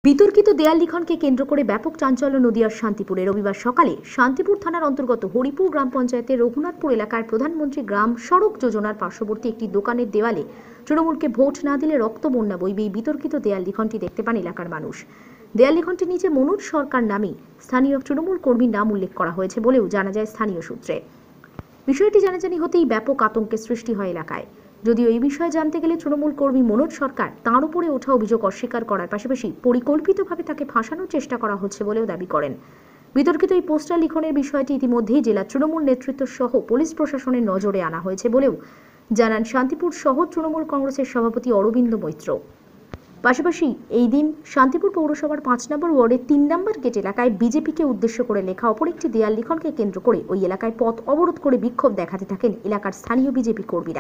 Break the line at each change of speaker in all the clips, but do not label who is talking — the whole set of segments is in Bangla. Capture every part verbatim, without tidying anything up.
বিতর্কিত দেয়াল লিখনকে কেন্দ্র করে ব্যাপক চাঞ্চল্য নদিয়ার শান্তিপুরে। রবিবার সকালে শান্তিপুর থানার অন্তর্গত হরিপুর গ্রাম পঞ্চায়েতের রঘুনাথপুর এলাকার প্রধানমন্ত্রী গ্রাম সড়ক যোজনার পার্শ্ববর্তী একটি দোকানের দেওয়ালে তৃণমূলকে ভোট না দিলে রক্ত বন্যা বইবে এই বিতর্কিত দেয়াল লিখনটি দেখতে পান এলাকার মানুষ। দেয়াল লিখনটির নিচে মনোজ সরকার নামে স্থানীয় তৃণমূল কর্মীর নাম উল্লেখ করা হয়েছে বলেও জানা যায় স্থানীয় সূত্রে। বিষয়টি জানাজানি হতেই ব্যাপক আতঙ্কের সৃষ্টি হয় এলাকায়। যদিও এই বিষয়ে জানতে গেলে তৃণমূল কর্মী মনোজ সরকার তাঁর উপরে ওঠা অভিযোগ অস্বীকার করার পাশাপাশি পরিকল্পিতভাবে তাকে ফাঁসানোর চেষ্টা করা হচ্ছে বলেও দাবি করেন। বিতর্কিত এই পোস্টার লিখনের বিষয়টি ইতিমধ্যেই জেলা তৃণমূল নেতৃত্ব সহ পুলিশ প্রশাসনের নজরে আনা হয়েছে বলেও জানান শান্তিপুর শহর তৃণমূল কংগ্রেসের সভাপতি অরবিন্দ মৈত্র। পাশাপাশি এই দিন শান্তিপুর পৌরসভার পাঁচ নম্বর ওয়ার্ডের তিন নম্বর গেট এলাকায় বিজেপিকে উদ্দেশ্য করে লেখা অপর একটি দেয়াল লিখনকে কেন্দ্র করে ওই এলাকায় পথ অবরোধ করে বিক্ষোভ দেখাতে থাকেন এলাকার স্থানীয় বিজেপি কর্মীরা।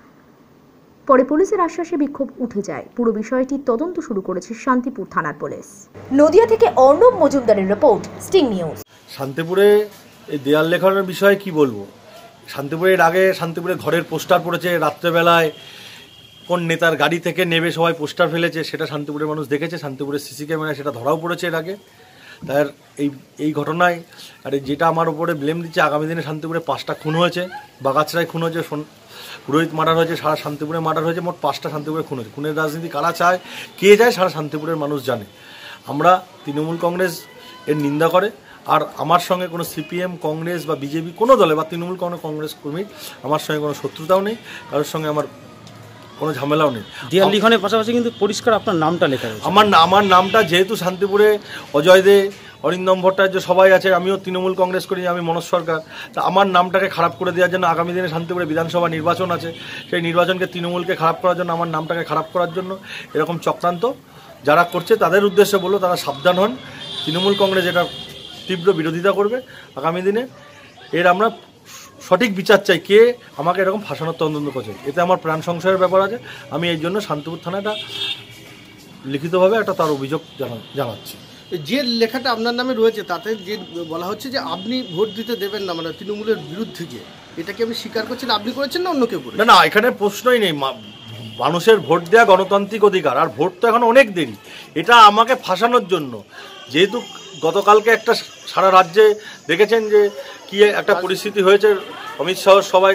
পরে পুলিশের আশ্বাসে বিক্ষোভ উঠে যায়। পুরো বিষয়টির তদন্ত শুরু করেছে শান্তিপুর থানার পুলিশ। নদিয়া থেকে অর্ণব মজুমদারের রিপোর্ট, স্টিং নিউজ।
শান্তিপুরে এই দেয়াল লেখনের বিষয়ে কি বলবো। শান্তিপুরের আগে শান্তিপুরে ঘরের পোস্টার পড়েছে, রাত্রেবেলায় কোন নেতার গাড়ি থেকে নেবে সবাই পোস্টার ফেলেছে, সেটা শান্তিপুরের মানুষ দেখেছে। শান্তিপুরের সিসি ক্যামেরায় সেটা ধরাও পড়েছে এর আগে। তার এই এই ঘটনায় আর যেটা আমার উপরে ব্লেম দিচ্ছে, আগামী দিনে শান্তিপুরে পাঁচটা খুন হয়েছে, বাগাছড়ায় খুন হয়েছে, পুরোহিত মার্ডার হয়েছে, সারা শান্তিপুরে মার্ডার হয়েছে, মোট পাঁচটা শান্তিপুরে খুন হয়েছে। খুনের রাজনীতি কারা চায়, কে যায়, সারা শান্তিপুরের মানুষ জানে। আমরা তৃণমূল কংগ্রেস এর নিন্দা করে, আর আমার সঙ্গে কোনো সিপিএম, কংগ্রেস বা বিজেপি কোনো দলে বা তৃণমূল কংগ্রেস কর্মী আমার সঙ্গে কোনো শত্রুতাও নেই, কারোর সঙ্গে আমার কোনো ঝামেলাও নেই।
দেয়াল লিখনের পাশাপাশি কিন্তু পরিষ্কার আপনার নামটা লেখা রয়েছে।
আমার আমার নামটা যেহেতু শান্তিপুরে অজয় দে, অরিন্দম ভট্টাচার্য সবাই আছে, আমিও তৃণমূল কংগ্রেস করি, আমি মনোজ সরকার, তা আমার নামটাকে খারাপ করে দেওয়ার জন্য আগামী দিনে শান্তিপুরে বিধানসভা নির্বাচন আছে, সেই নির্বাচনকে তৃণমূলকে খারাপ করার জন্য, আমার নামটাকে খারাপ করার জন্য এরকম চক্রান্ত যারা করছে তাদের উদ্দেশ্যে বললো তারা সাবধান হন। তৃণমূল কংগ্রেস এটা তীব্র বিরোধিতা করবে আগামী দিনে। এর আমরা সঠিক বিচার চাই, কে আমাকে এরকম ফাঁসানোর তদন্ত করছে, এতে আমার প্রাণ সংশয়ের ব্যাপার আছে। আমি এই জন্য শান্তিপুর থানাটা লিখিতভাবে একটা তার অভিযোগ জানাচ্ছি।
যে লেখাটা আপনার নামে রয়েছে তাতে যে বলা হচ্ছে যে আপনি ভোট দিতে দেবেন না, মানে তৃণমূলের বিরুদ্ধে গিয়ে, এটা কি আপনি স্বীকার করছেন? আপনি করেছেন না অন্য কেউ করেছেন?
না না, এখানে প্রশ্নই নেই। মানুষের ভোট দেওয়া গণতান্ত্রিক অধিকার, আর ভোট তো এখন অনেক দেরি। এটা আমাকে ফাঁসানোর জন্য, যেহেতু গতকালকে একটা সারা রাজ্যে দেখেছেন যে কি একটা পরিস্থিতি হয়েছে, অমিত শাহ সবাই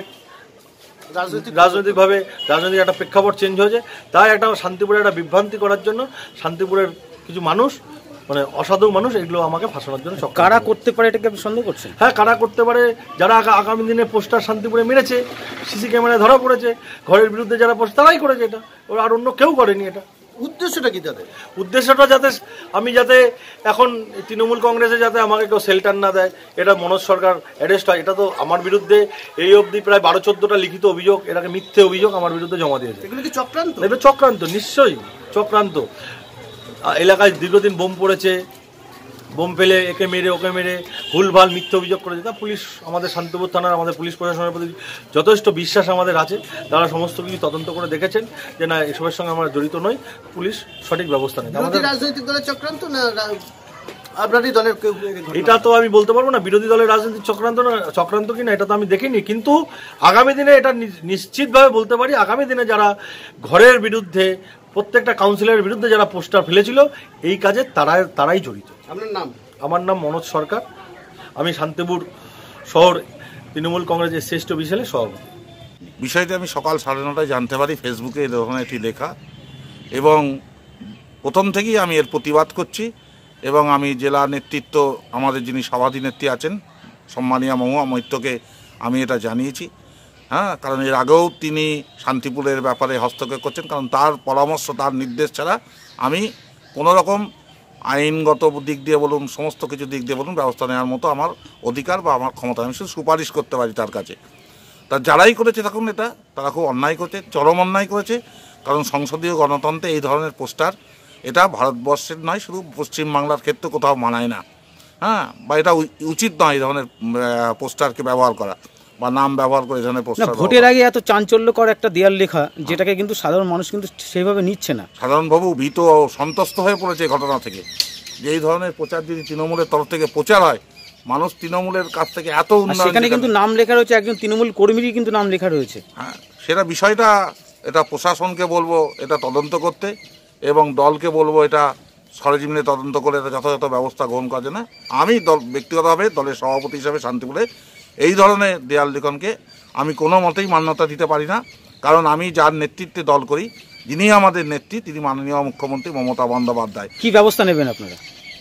রাজনৈতিকভাবে রাজনৈতিক একটা প্রেক্ষাপট চেঞ্জ হয়েছে, তাই একটা শান্তিপুরে একটা বিভ্রান্তি করার জন্য শান্তিপুরের কিছু মানুষ, মানে অসাধু মানুষ, এগুলো আমাকে ফাঁসানোর জন্য।
কারা করতে পারে এটাকে আপনি সন্দেহ করছেন?
হ্যাঁ, কারা করতে পারে, যারা আগামী দিনে পোস্টার শান্তিপুরে মেরেছে, সিসি ক্যামেরায় ধরা পড়েছে, ঘরের বিরুদ্ধে যারা পোস্টার, তারাই করেছে এটা, ওরা আর অন্য কেউ করেনি। এটা
উদ্দেশ্যটা কি তাদের?
উদ্দেশ্যটা যাতে আমি যাতে এখন তৃণমূল কংগ্রেসে যাতে আমাকে কেউ শেল্টার না দেয়, এটা মনোজ সরকার অ্যারেস্ট হয়। এটা তো আমার বিরুদ্ধে এই অবধি প্রায় বারো চোদ্দটা লিখিত অভিযোগ, এটাকে মিথ্যে অভিযোগ আমার বিরুদ্ধে জমা দিয়েছে।
এগুলো কি চক্রান্ত?
এটা চক্রান্ত, নিশ্চয়ই চক্রান্ত। এলাকায় দীর্ঘদিন বোম পড়েছে, বোম ফেলে একে মেরে ওকে মেরে ভুলভাল মিথ্যে অভিযোগ করেছে। তা পুলিশ, আমাদের শান্তিপুর থানার আমাদের পুলিশ প্রশাসনের প্রতি যথেষ্ট বিশ্বাস আমাদের আছে, তারা সমস্ত কিছু তদন্ত করে দেখেছেন যে না, এসবের সঙ্গে আমরা জড়িত নই, পুলিশ সঠিক ব্যবস্থা নেয়।
আমাদের রাজনৈতিক দলের চক্রান্ত না আপনারই দলের কেউ?
এটা তো আমি বলতে পারবো না, বিরোধী দলের রাজনৈতিক চক্রান্ত না চক্রান্ত কিনা এটা তো আমি দেখিনি, কিন্তু আগামী দিনে এটা নিশ্চিতভাবে বলতে পারি, আগামী দিনে যারা ঘরের বিরুদ্ধে, প্রত্যেকটা কাউন্সিলরের বিরুদ্ধে যারা পোস্টার ফেলেছিল, এই কাজে তারা তারাই জড়িত।
আপনার নাম?
আমার নাম মনোজ সরকার, আমি শান্তিপুর শহর তৃণমূল কংগ্রেসের শ্রেষ্ঠ বিশালের সভাপতি।
বিষয়টি আমি সকাল সাড়ে নটায় জানতে পারি, ফেসবুকে এ ধরনের একটি লেখা, এবং প্রথম থেকেই আমি এর প্রতিবাদ করছি। এবং আমি জেলা নেতৃত্ব, আমাদের যিনি সভাপতি নেত্রী আছেন সম্মানীয় মহুয়া মৈত্রকে আমি এটা জানিয়েছি। হ্যাঁ, কারণ এর আগেও তিনি শান্তিপুরের ব্যাপারে হস্তক্ষেপ করছেন, কারণ তার পরামর্শ, তার নির্দেশ ছাড়া আমি কোনো রকম আইনগত দিক দিয়ে বলুন, সমস্ত কিছু দিক দিয়ে বলুন, ব্যবস্থা নেওয়ার মতো আমার অধিকার বা আমার ক্ষমতা, আমি শুধু সুপারিশ করতে পারি তার কাছে। তা যারাই করেছে তখন এটা, তারা খুব অন্যায় করেছে, চরম অন্যায় করেছে। কারণ সংসদীয় গণতন্ত্রে এই ধরনের পোস্টার, এটা ভারতবর্ষের নয়, শুধু পশ্চিমবাংলার ক্ষেত্রে কোথাও মানায় না। হ্যাঁ, বা এটা উচিত নয় এই ধরনের পোস্টারকে ব্যবহার করা বা নাম ব্যবহার করে এই ধরনের পোস্টার।
ভোটের আগে এত চাঞ্চল্যকর একটা দেয়াল লেখা, যেটাকে কিন্তু সাধারণ মানুষ কিন্তু সেইভাবে নিচ্ছে না।
সাধারণবাবু ভীত ও সন্তুষ্ট হয়ে পড়েছে এই ঘটনা থেকে, যে এই ধরনের প্রচার যদি তৃণমূলের তরফ থেকে প্রচার হয়, মানুষ তৃণমূলের কাছ থেকে এত উন্নয়ন,
সেখানে কিন্তু নাম লেখা রয়েছে, একজন তৃণমূল কর্মীরই কিন্তু নাম লেখা রয়েছে।
হ্যাঁ, সেটা বিষয়টা, এটা প্রশাসনকে বলবো এটা তদন্ত করতে, এবং দলকে বলবো এটা সরেজমিনে তদন্ত করে এটা যথাযথ ব্যবস্থা গ্রহণ করা যায় না। আমি দল ব্যক্তিগতভাবে দলের সভাপতি হিসাবে শান্তিপুরে এই ধরনের দেয়াল লিখনকে আমি কোনো মতেই মান্যতা দিতে পারি না। কারণ আমি যার নেতৃত্বে দল করি, যিনি আমাদের নেত্রী, তিনি মাননীয় মুখ্যমন্ত্রী মমতা বন্দ্যোপাধ্যায়।
কি ব্যবস্থা নেবেন আপনারা?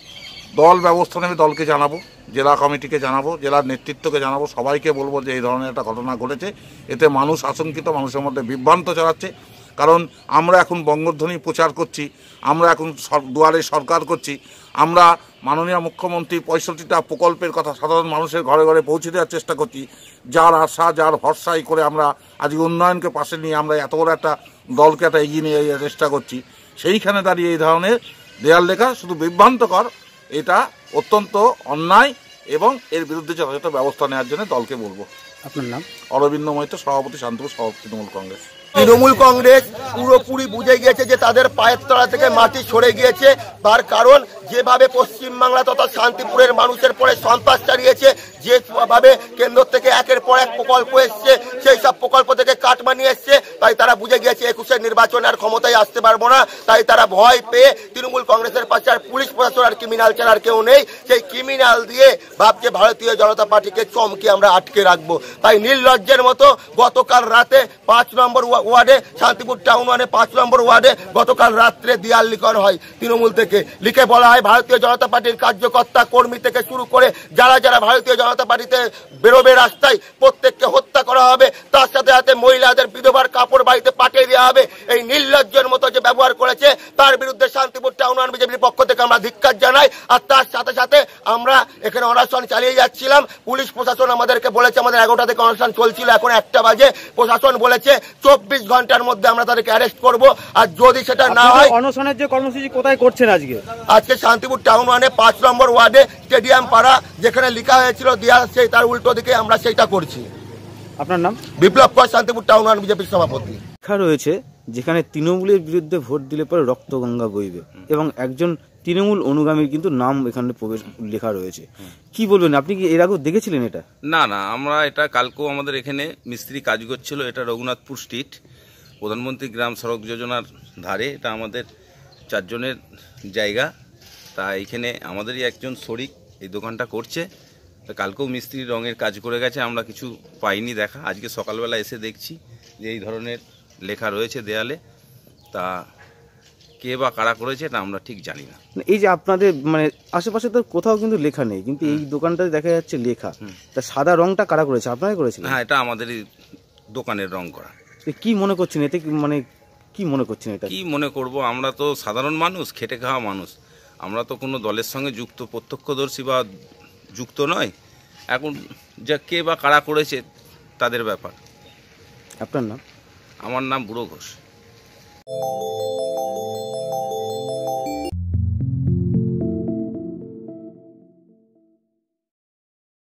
দল ব্যবস্থা নেবে, দলকে জানাবো, জেলা কমিটিকে জানাবো, জেলার নেতৃত্বকে জানাবো, সবাইকে বলবো যে এই ধরনের একটা ঘটনা ঘটেছে। এতে মানুষ আশঙ্কিত, মানুষের মধ্যে বিভ্রান্ত ছড়াচ্ছে। কারণ আমরা এখন বঙ্গধ্বনি প্রচার করছি, আমরা এখন দুয়ারে সরকার করছি, আমরা মাননীয় মুখ্যমন্ত্রী পঁয়ষট্টিটা প্রকল্পের কথা সাধারণ মানুষের ঘরে ঘরে পৌঁছে দেওয়ার চেষ্টা করছি। যার আশা, যার ভরসাই করে আমরা আজকে উন্নয়নকে পাশে নিয়ে আমরা এত বড় একটা দলকে একটা এগিয়ে নিয়ে যাওয়ার চেষ্টা করছি। সেইখানে দাঁড়িয়ে এই ধরনের দেয়াল লেখা শুধু বিভ্রান্তকর, এটা অত্যন্ত অন্যায় এবং এর বিরুদ্ধে যথাযথ ব্যবস্থা নেওয়ার জন্য দলকে বলবো।
আপনার নাম?
অরবিন্দ মৈত্র, সভাপতি, শান্তিপুর সভাপতি, তৃণমূল কংগ্রেস।
তৃণমূল কংগ্রেস পুরোপুরি বুঝে গিয়েছে যে তাদের পায়ের তলা থেকে মাটি সরে গিয়েছে। তার কারণ যেভাবে পশ্চিমবাংলা তথা শান্তিপুরের মানুষের পরে সন্ত্রাস চালিয়েছে, যেভাবে কেন্দ্র থেকে একের পর এক প্রকল্প এসছে, সেই সব প্রকল্প থেকে কাটমানি এসছে, তাই তারা বুঝে গিয়েছে একুশের নির্বাচনে আর ক্ষমতায় আসতে পারবো না। তাই তারা ভয় পেয়ে তৃণমূল কংগ্রেসের পাশে আর পুলিশ প্রশাসন আর ক্রিমিনাল ছাড়ার কেউ নেই, সেই ক্রিমিনাল দিয়ে ভাবছে ভারতীয় জনতা পার্টিকে চমকে আমরা আটকে রাখবো। তাই নির্লজ্জের মতো গতকাল রাতে পাঁচ নম্বর ওয়ার্ডে, শান্তিপুর টাউন ওয়ার্ডে পাঁচ নম্বর ওয়ার্ডে গতকাল রাত্রে দেয়াল লিখন হয় তৃণমূল থেকে। লিখে বলা হয় ভারতীয় জনতা পার্টির কার্যকর্তা কর্মী থেকে শুরু করে যারা যারা ভারতীয় জনতা পার্টিতে বেরোবে রাস্তায় প্রত্যেককে হত্যা করা হবে, তার সাথে সাথে মহিলাদের বিধবার কাপড় বাড়িতে পাঠিয়ে দেওয়া হবে। এই নির্লজ্জের মতো যে ব্যবহার করেছে তার বিরুদ্ধে শান্তিপুর টাউন ওয়ান বিজেপির পক্ষ থেকে আমরা ধিক্কার জানাই। আর তার সাথে সাথে আমরা এখানে অনশন চালিয়ে যাচ্ছিলাম। পুলিশ প্রশাসন আমাদেরকে বলেছে, আমাদের এগারোটা থেকে অনশন চলছিল, এখন একটা বাজে, প্রশাসন বলেছে চব্বিশ ঘন্টার মধ্যে আমরা তাদেরকে অ্যারেস্ট করব। আর যদি সেটা না হয়,
অনশনের যে কর্মসূচি কোথায় করছেন আজকে?
আজকে শান্তিপুর টাউন ওয়ানে পাঁচ নম্বর ওয়ার্ডে স্টেডিয়াম পাড়া, যেখানে লেখা হয়েছিল দেয়াল, সেই তার উল্টো দিকে আমরা সেইটা করছি।
আপনার নাম?
বিপ্লব কর, শান্তিপুর টাউন ওয়ান বিজেপির সভাপতি।
লেখা রয়েছে যেখানে তৃণমূলের বিরুদ্ধে ভোট দিলে পরে রক্তগঙ্গা বইবে, এবং একজন তৃণমূল অনুগামীর কিন্তু নাম এখানে প্রবেশ লেখা রয়েছে। কি বলবেন, আপনি কি এর আগেও দেখেছিলেন এটা?
না না, আমরা এটা কালকেও আমাদের এখানে মিস্ত্রি কাজ করছিল। এটা রঘুনাথপুর স্ট্রিট, প্রধানমন্ত্রী গ্রাম সড়ক যোজনার ধারে। এটা আমাদের চারজনের জায়গা। তা এখানে আমাদেরই একজন শরিক এই দোকানটা করছে। কালকেও মিস্ত্রি রঙের কাজ করে গেছে, আমরা কিছু পাইনি দেখা। আজকে সকালবেলা এসে দেখছি যে এই ধরনের লেখা রয়েছে দেয়ালে। তা কে বা কারা করেছে এটা আমরা ঠিক জানি না।
এই যে আপনাদের মানে আশেপাশে তো কোথাও কিন্তু লেখা নেই, কিন্তু এই দোকানটাতে দেখা যাচ্ছে লেখা। তা সাদা রংটা কারা করেছে, আপনারাই করেছিলেন?
হ্যাঁ, এটা আমাদেরই দোকানের রং করা।
কি মনে করছেন এতে, মানে কি মনে করছেন এটা?
কি মনে করব, আমরা তো সাধারণ মানুষ, খেটে খাওয়া মানুষ, আমরা তো কোনো দলের সঙ্গে যুক্ত প্রত্যক্ষদর্শী বা যুক্ত নয়। এখন যা কে বা কারা করেছে তাদের ব্যাপার।
আপনার নাম?
আমার নাম বুড়ো ঘোষ।